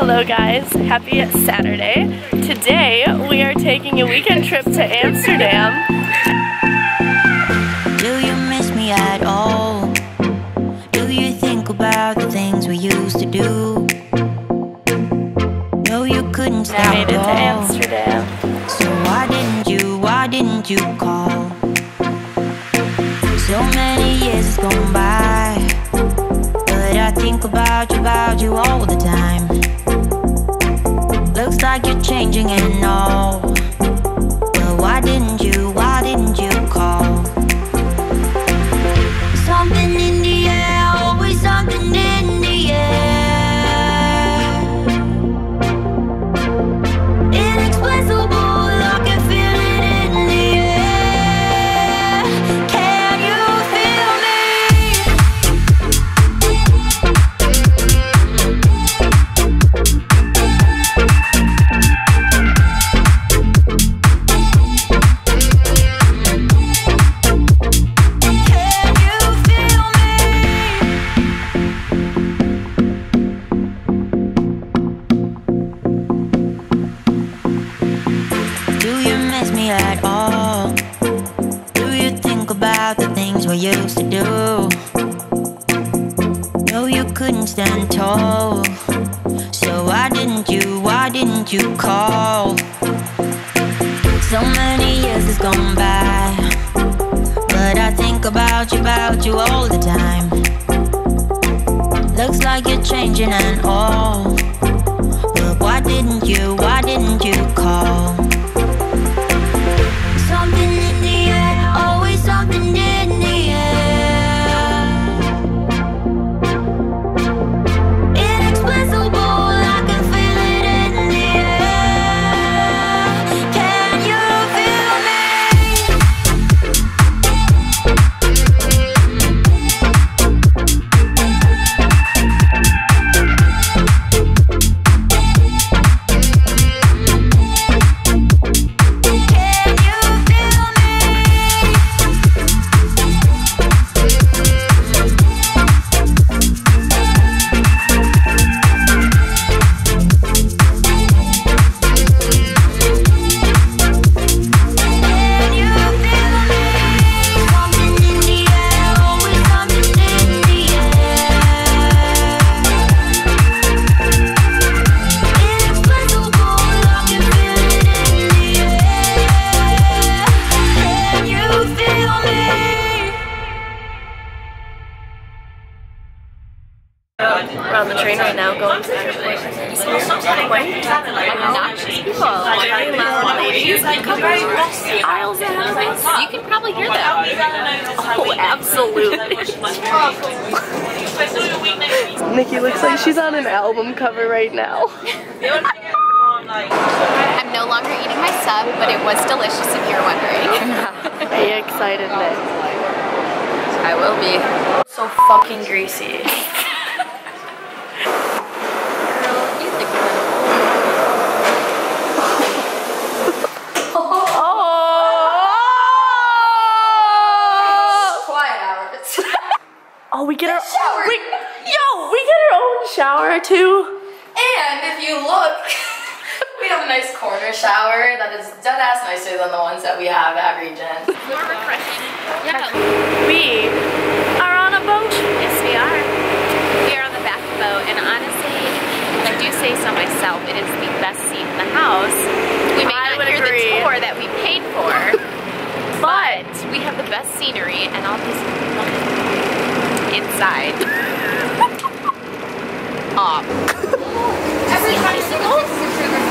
Hello guys, happy Saturday. Today we are taking a weekend trip to Amsterdam. Do you miss me at all? Do you think about the things we used to do? No, you couldn't stop. I made it to Amsterdam. So why didn't you call? So many years has gone by, but I think about you all the time. Looks like you're changing and all, but why didn't you call? Something in the air, always something in the air. Inexplicable, I can feel it in the air. Can you feel me? At all? Do you think about the things we used to do? No, you couldn't stand tall. So why didn't you call? So many years has gone by, but I think about you all the time. Looks like you're changing and all, but why didn't you call? Something in the air, always something in the air. Inexplicable, I can feel it in the air. Can you feel me? We're on the train right now going to airport. Obnoxious people. Very loud ladies covering aisles and aisles. You can probably hear them. Oh, absolutely. Nikki looks like she's on an album cover right now. I'm no longer eating my sub, but it was delicious if you're wondering. Are you excited, Nick? I will be. So fucking greasy. Oh, we get our shower. We get our own shower too. And if you look, we have a nice corner shower that is dead ass nicer than the ones that we have at Regent. More refreshing. Yeah. We are on a boat. Yes, we are. We are on the back boat, and honestly, if I do say so myself, it is the best seat in the house. We may not hear the tour that we paid for, but we have the best scenery and all these inside. Every bicycle